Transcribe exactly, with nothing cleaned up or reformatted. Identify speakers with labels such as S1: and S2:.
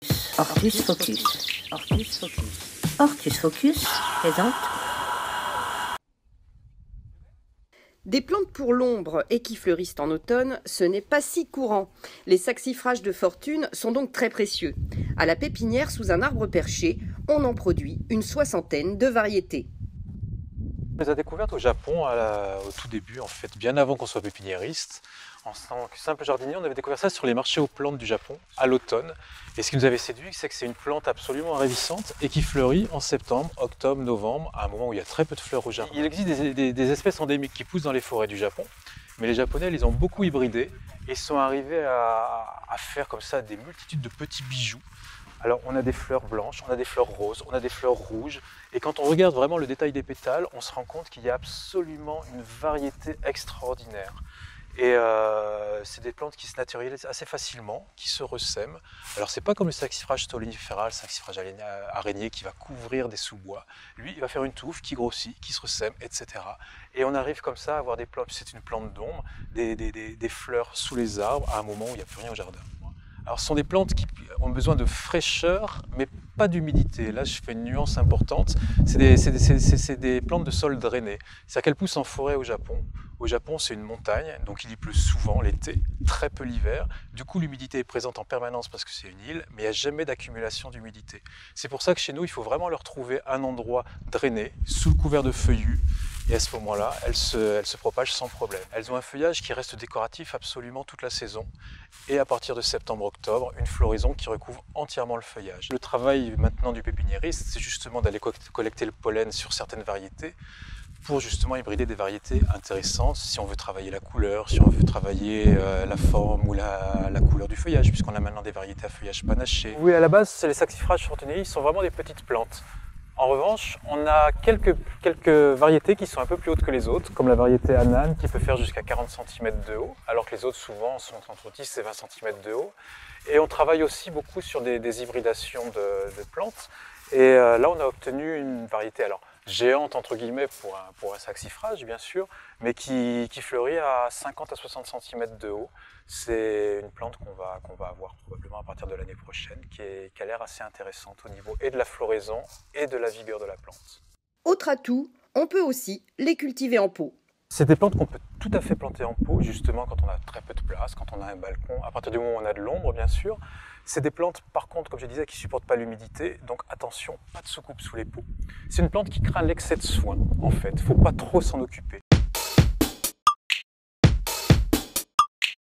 S1: Ortus Focus. Ortus Focus. Ortus Focus présente.
S2: Des plantes pour l'ombre et qui fleurissent en automne, ce n'est pas si courant. Les saxifrages de fortune sont donc très précieux. À la pépinière, sous un arbre perché, on en produit une soixantaine de variétés.
S3: On les a découvertes au Japon à la- au tout début, en fait, bien avant qu'on soit pépiniériste. En tant que simple jardinier, on avait découvert ça sur les marchés aux plantes du Japon à l'automne. Et ce qui nous avait séduit, c'est que c'est une plante absolument ravissante et qui fleurit en septembre, octobre, novembre, à un moment où il y a très peu de fleurs au Japon. Il existe des, des- des espèces endémiques qui poussent dans les forêts du Japon, mais les Japonais les ont beaucoup hybridées et sont arrivés à, à faire comme ça des multitudes de petits bijoux. Alors on a des fleurs blanches, on a des fleurs roses, on a des fleurs rouges, et quand on regarde vraiment le détail des pétales, on se rend compte qu'il y a absolument une variété extraordinaire. Et euh, c'est des plantes qui se naturalisent assez facilement, qui se ressèment. Alors c'est pas comme le saxifrage stolonifera, le saxifrage araignée qui va couvrir des sous-bois. Lui, il va faire une touffe qui grossit, qui se ressème, et cetera. Et on arrive comme ça à avoir des plantes, c'est une plante d'ombre, des, des, des, des fleurs sous les arbres à un moment où il n'y a plus rien au jardin. Alors ce sont des plantes qui ont besoin de fraîcheur, mais pas d'humidité. Là, je fais une nuance importante. C'est des, c'est des, c'est, c'est des plantes de sol drainé. C'est-à-dire qu'elles poussent en forêt au Japon. Au Japon, c'est une montagne, donc il y pleut souvent l'été, très peu l'hiver. Du coup, l'humidité est présente en permanence parce que c'est une île, mais il n'y a jamais d'accumulation d'humidité. C'est pour ça que chez nous, il faut vraiment leur trouver un endroit drainé, sous le couvert de feuillus. Et à ce moment-là, elles se, elles se propagent sans problème. Elles ont un feuillage qui reste décoratif absolument toute la saison. Et à partir de septembre-octobre, une floraison qui recouvre entièrement le feuillage. Le travail maintenant du pépiniériste, c'est justement d'aller collecter le pollen sur certaines variétés pour justement hybrider des variétés intéressantes si on veut travailler la couleur, si on veut travailler euh, la forme ou la, la couleur du feuillage, puisqu'on a maintenant des variétés à feuillage panaché. Oui, à la base, c'est les saxifrages fortunei, sont vraiment des petites plantes. En revanche, on a quelques, quelques variétés qui sont un peu plus hautes que les autres, comme la variété Anan qui peut faire jusqu'à quarante centimètres de haut, alors que les autres souvent sont entre dix et vingt centimètres de haut. Et on travaille aussi beaucoup sur des, des hybridations de, de plantes. Et euh, là, on a obtenu une variété alors géante entre guillemets pour un, pour un saxifrage bien sûr, mais qui, qui fleurit à cinquante à soixante centimètres de haut. C'est une plante qu'on va, qu'on va avoir probablement à partir de l'année prochaine, qui, est, qui a l'air assez intéressante au niveau et de la floraison et de la vigueur de la plante.
S2: Autre atout, on peut aussi les cultiver en pot.
S3: C'est des plantes qu'on peut tout à fait planter en pot, justement quand on a très peu de place, quand on a un balcon, à partir du moment où on a de l'ombre bien sûr. C'est des plantes, par contre, comme je disais, qui ne supportent pas l'humidité, donc attention, pas de soucoupe sous les pots. C'est une plante qui craint l'excès de soin, en fait, il ne faut pas trop s'en occuper.